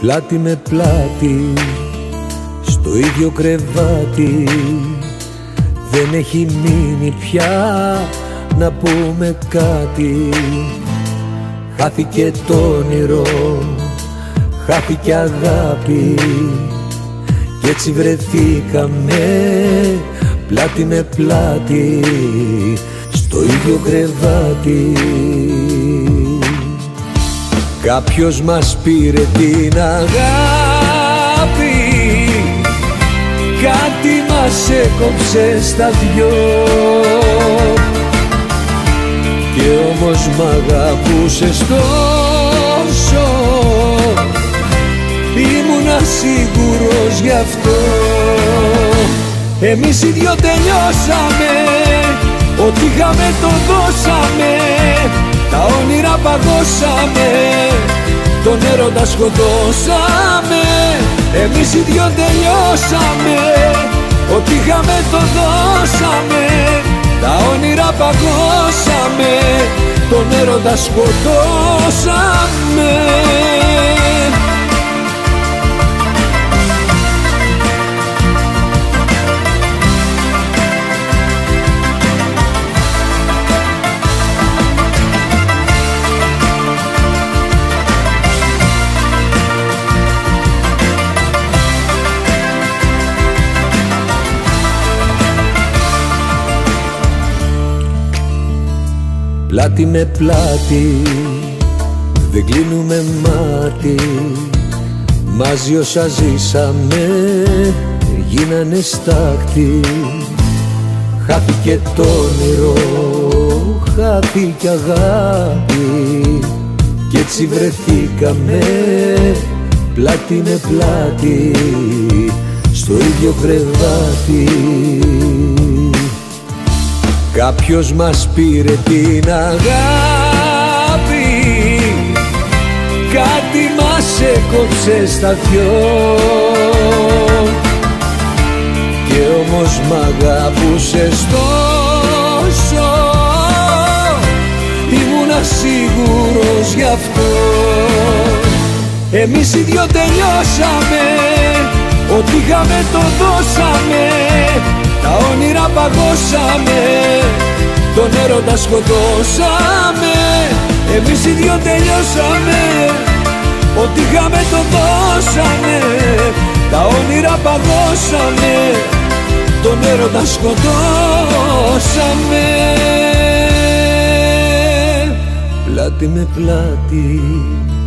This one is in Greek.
πλάτη με πλάτη, στο ίδιο κρεβάτι. Δεν έχει μείνει πια να πούμε κάτι. Χάθηκε το όνειρο, χάθηκε αγάπη, κι έτσι βρεθήκαμε πλάτη με πλάτη, στο ίδιο κρεβάτι. Κάποιος μας πήρε την αγάπη, κάτι μας έκοψε στα δυο, και όμως μ' αγαπούσες τόσο, ήμουνα σίγουρος γι' αυτό. Εμείς οι δυο τελειώσαμε, ό,τι είχαμε το δώσαμε, τα όνειρα παγώσαμε, τον έρωτα σκοτώσαμε. Εμείς οι δυο τελειώσαμε, ό,τι είχαμε το δώσαμε, τα όνειρα παγώσαμε, τον έρωτα σκοτώσαμε. Πλάτη με πλάτη, δεν κλείνουμε μάτι, μαζί όσα ζήσαμε γίνανε στάκτη. Χάθηκε το όνειρο, χάθηκε αγάπη, κι έτσι βρεθήκαμε πλάτη με πλάτη, στο ίδιο κρεβάτι. Κάποιος μας πήρε την αγάπη, κάτι μας έκοψε στα δυο, και όμως μ' αγαπούσες τόσο, ήμουνα σίγουρος γι' αυτό. Εμείς οι δυο τελειώσαμε, ό,τι είχαμε το δώσαμε, τα όνειρα παγώσαμε, τον έρωτα σκοτώσαμε. Εμείς οι δυο τελειώσαμε, ό,τι είχαμε το δώσαμε, τα όνειρα παγώσαμε, τον έρωτα σκοτώσαμε. Πλάτη με πλάτη,